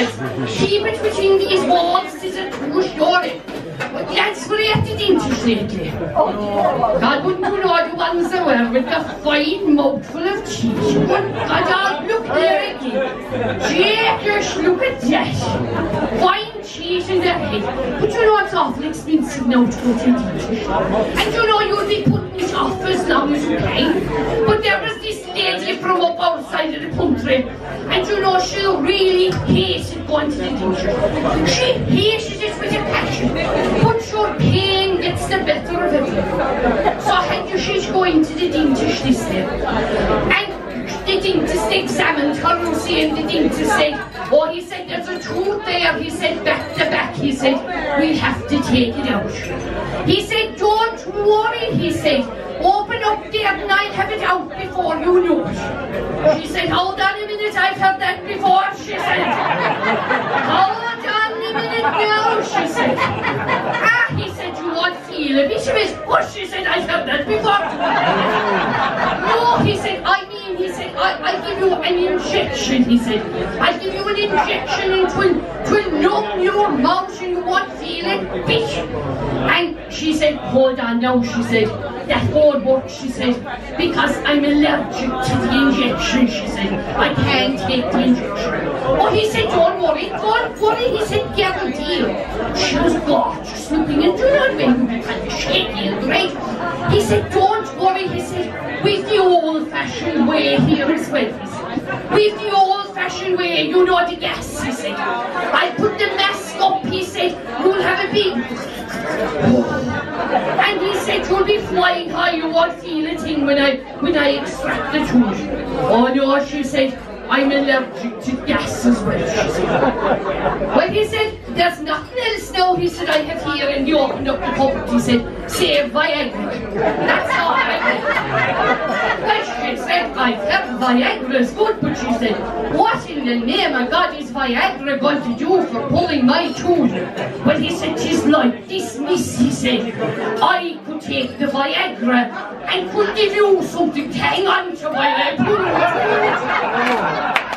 says. Keep it between these walls, it isn't too story. But lads were at the dentist lately. God, wouldn't you know the ones that were with the fine mouthful of cheese? God, look there again. Jakers, look at that. Fine cheese in their head. But you know it's awful expensive now to go to the dentist. And you know you'll be putting it off as long as you can. But there was this lady from up outside of the country, and you know she really hated going to the dentist. She hated it with a passion. But your pain gets the better of everything. So she's going to the dentist this day. And the dentist examined her and saying the dentist said, oh, he said, there's a tooth there. He said, back to back. He said, we'll have to take it out. He said, don't worry. He said, open up there and I'll have it out before you know it. She said, hold on a minute, I've heard that before, she said. Hold on a minute now, she said. Ah, he said, you won't feel a bit of it. Oh, she said, I've heard that before. No, he said, I'll give you an injection, he said. I'll give you an injection and it will numb your mouth and you won't feel a bit. And she said, hold on now, she said. That won't work, she said, because I'm allergic to the injection, she said. I can't take the injection. Oh, he said, don't worry, he said, guarantee. She was gorgeous looking and do not make me kind of shaky and great. He said, don't worry, he said, with the old-fashioned way here as well, he said. With the old-fashioned way, you know the gas, he said. I'll put the mask up, he said, you'll have a big... And he said, you'll be flying high, you won't feel a thing when I extract the tooth. Oh no, she said, I'm allergic to gas as well, she said. Well, he said, there's nothing else now, he said, I have here, and he opened up the cupboard, he said, say Viagra. That's all I have. Well, she said, I've heard Viagra's good, but she said, what in the name of God is Viagra going to do for pulling my tooth? Well, he said, tis like this, miss, he said. I could take the Viagra and could give you something to hang on to while I pull it.